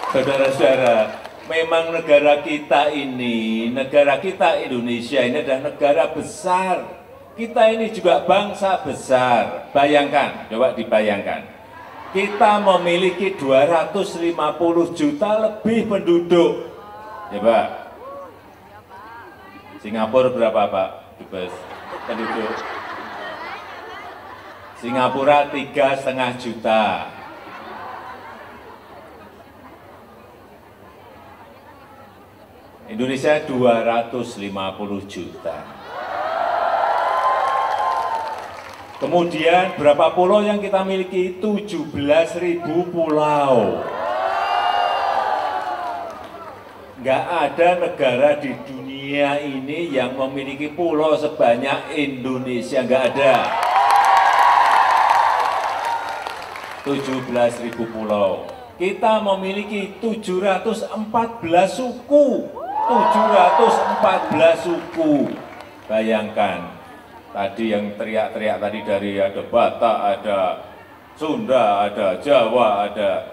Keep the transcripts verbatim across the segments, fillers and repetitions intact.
Saudara-saudara, memang negara kita ini, negara kita Indonesia ini adalah negara besar. Kita ini juga bangsa besar. Bayangkan, coba dibayangkan. Kita memiliki dua ratus lima puluh juta lebih penduduk. Coba. Singapura berapa, Pak Dubes? Penduduk. Singapura tiga setengah juta. Indonesia dua ratus lima puluh juta. Kemudian berapa pulau yang kita miliki? tujuh belas ribu pulau. Nggak ada negara di dunia ini yang memiliki pulau sebanyak Indonesia, nggak ada. tujuh belas ribu pulau. Kita memiliki tujuh ratus empat belas suku. tujuh ratus empat belas suku. Bayangkan. Tadi yang teriak-teriak tadi dari ada Batak, ada Sunda, ada Jawa, ada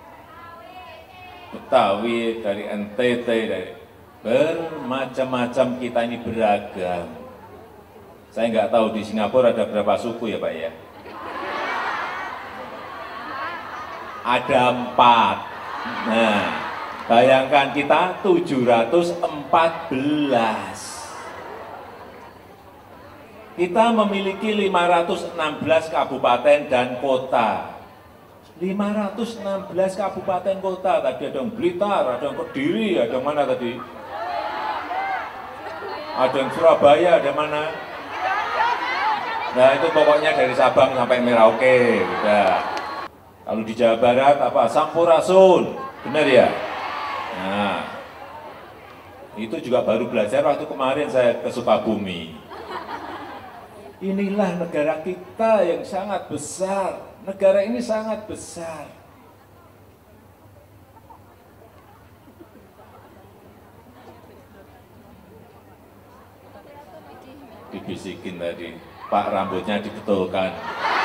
Betawi, dari N T T, dari bermacam-macam, kita ini beragam. Saya nggak tahu di Singapura ada berapa suku ya Pak ya? Ada empat. Nah, bayangkan kita tujuh ratus empat belas. Kita memiliki lima ratus enam belas kabupaten dan kota. lima ratus enam belas kabupaten kota. Tadi ada yang Blitar, ada yang Kediri, ada yang mana tadi? Ada yang Surabaya, ada mana? Nah itu pokoknya dari Sabang sampai Merauke. Udah. Kalau di Jawa Barat apa? Sampurasun. Benar ya? Nah, itu juga baru belajar waktu kemarin saya ke Sukabumi. Inilah negara kita yang sangat besar. Negara ini sangat besar. Dibisikin tadi, Pak rambutnya dibetulkan.